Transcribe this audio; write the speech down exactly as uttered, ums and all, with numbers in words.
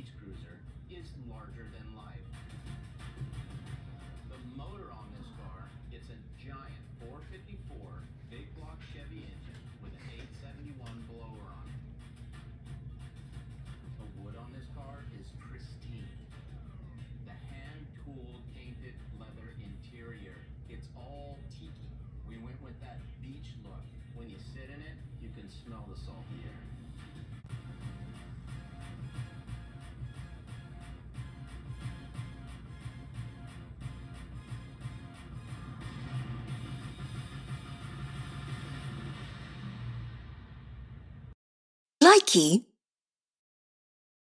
beach cruiser is larger than life. The motor on this car, it's a giant four fifty-four big block Chevy engine with an eight seventy-one blower on it. The wood on this car is pristine. The hand-tooled painted leather interior, it's all tiki. We went with that beach look. When you sit in it, you can smell the salty air. Likey